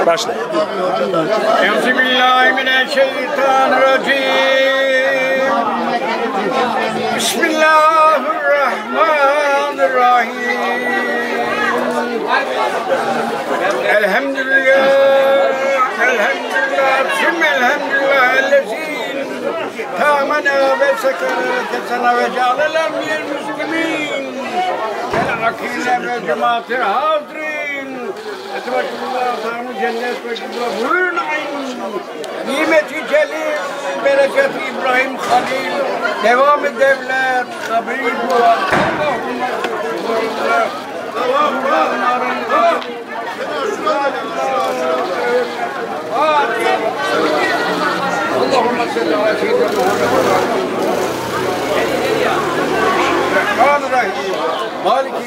Başla. Euzubillahimineşşeytanirracim. Bismillahirrahmanirrahim. Elhamdülillah, sümme ellezîn tâmena ve sekerâtesena ve cealelem minel müslimîn el-akîle ve cemâtil hâzirin etvekullah ta'amı cennet ve cüzâ buyurun ayın nimeti celil bereketi İbrahim Halil devam-ı devlet kabir bu Allahümme Allahümme salli ala seyyidina Muhammed Rahim Maliki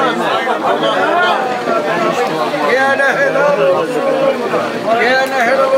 Ya neher